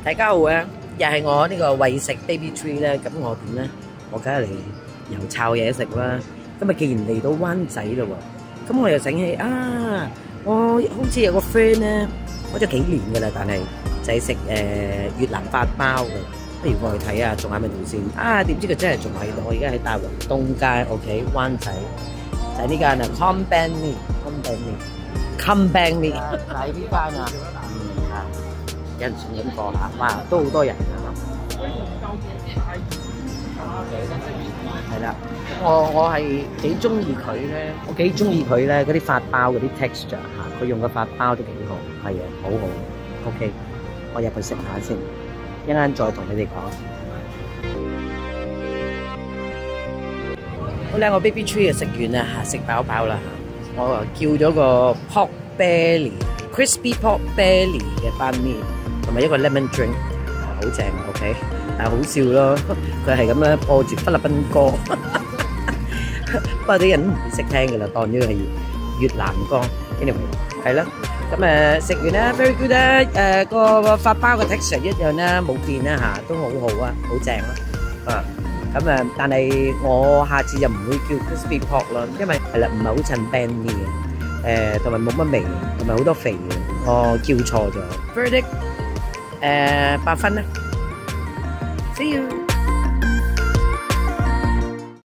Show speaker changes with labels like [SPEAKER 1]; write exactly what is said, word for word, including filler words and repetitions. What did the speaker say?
[SPEAKER 1] 大家好啊！又係我呢個為食 Baby Tree 咧，咁我點咧？我梗係嚟又炒嘢食啦。咁啊，既然嚟到灣仔啦喎，咁我又醒起啊，我好似有個 friend 咧，開咗幾年噶啦，但係就係食誒越南法包嘅。不如我去睇下仲喺咪度先。啊，點知佢真係仲喺度！我而家喺大圍東街 ，OK， 灣仔就係呢間啊 Combang Me，Combang Me，Combang Me， 就係呢間啊。嗯啊，有人傳影過下，哇，都好多人啊！係啦，我我係幾中意佢咧，我幾中意佢咧嗰啲法包嗰啲 texture 嚇，佢用嘅法包都幾好，係啊，好好。OK， 我入去食下先，一陣再同你哋講。好啦，我 Baby Tree 啊食完啦嚇，食飽飽啦嚇，我啊叫咗個 pork belly。crispy pork belly 嘅班麵，同埋一個 lemon drink， 好正 ，OK， 但係好笑咯，佢係咁樣播住菲律賓歌，不過啲人都唔會識聽㗎啦，當咗係越南歌。anyway， 係啦，咁誒食完啦 ，very good 啦，誒個個法包嘅 texture 一樣啦，冇變啦嚇，都好好啊，好正啦，啊，咁誒，但係我下次就唔會叫 crispy pork 啦，因為係啦，唔係好襯 banh mi 嘅。誒同埋冇乜味，同埋好多肥嘅，我叫錯咗。Verdict 誒八分啦 ，See you。